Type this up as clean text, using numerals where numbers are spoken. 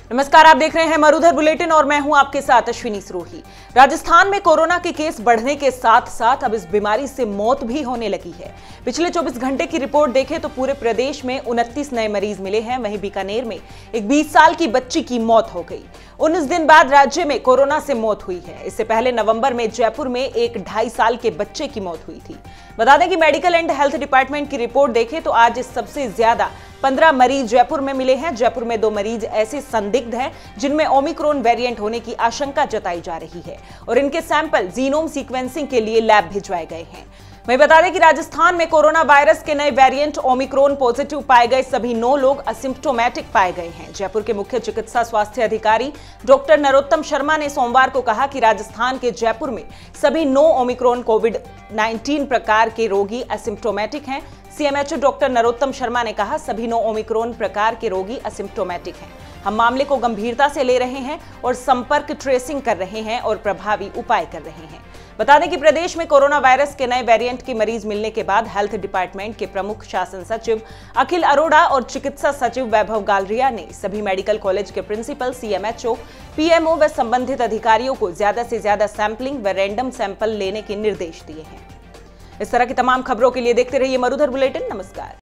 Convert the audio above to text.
नमस्कार, आप देख रहे हैं मरुधर बुलेटिन और मैं हूं आपके साथ अश्विनी सरोही। राजस्थान में कोरोना के केस बढ़ने के साथ साथ अब इस बीमारी से मौत भी होने लगी है। पिछले 24 घंटे की रिपोर्ट देखें तो पूरे प्रदेश में 29 नए मरीज मिले हैं। वहीं बीकानेर में एक 20 साल की बच्ची की मौत हो गई। 19 दिन बाद राज्य में कोरोना से मौत हुई है। इससे पहले नवंबर में जयपुर में एक 2.5 साल के बच्चे की मौत हुई थी। बता दें कि मेडिकल एंड हेल्थ डिपार्टमेंट की रिपोर्ट देखें तो आज सबसे ज्यादा 15 मरीज जयपुर में मिले हैं। जयपुर में 2 मरीज ऐसे संदिग्ध हैं जिनमें ओमिक्रॉन वेरिएंट होने की आशंका जताई जा रही है और इनके सैंपल जीनोम सीक्वेंसिंग के लिए लैब भिजवाए गए हैं। मैं बता दें कि राजस्थान में कोरोना वायरस के नए वेरिएंट ओमिक्रॉन पॉजिटिव पाए गए सभी 9 लोग असिम्प्टोमेटिक पाए गए हैं। जयपुर के मुख्य चिकित्सा स्वास्थ्य अधिकारी डॉक्टर नरोत्तम शर्मा ने सोमवार को कहा कि राजस्थान के जयपुर में सभी 9 ओमिक्रॉन कोविड-19 प्रकार के रोगी असिम्प्टोमेटिक हैं। सीएमएचओ डॉक्टर नरोत्तम शर्मा ने कहा, सभी 9 ओमिक्रॉन प्रकार के रोगी असिम्प्टोमेटिक हैं। हम मामले को गंभीरता से ले रहे हैं और संपर्क ट्रेसिंग कर रहे हैं और प्रभावी उपाय कर रहे हैं। बता दें कि प्रदेश में कोरोना वायरस के नए वेरिएंट के मरीज मिलने के बाद हेल्थ डिपार्टमेंट के प्रमुख शासन सचिव अखिल अरोड़ा और चिकित्सा सचिव वैभव गालरिया ने सभी मेडिकल कॉलेज के प्रिंसिपल, सीएमएचओ, पीएमओ व संबंधित अधिकारियों को ज्यादा से ज्यादा सैंपलिंग व रैंडम सैंपल लेने के निर्देश दिए हैं। इस तरह की तमाम खबरों के लिए देखते रहिए मरुधर बुलेटिन। नमस्कार।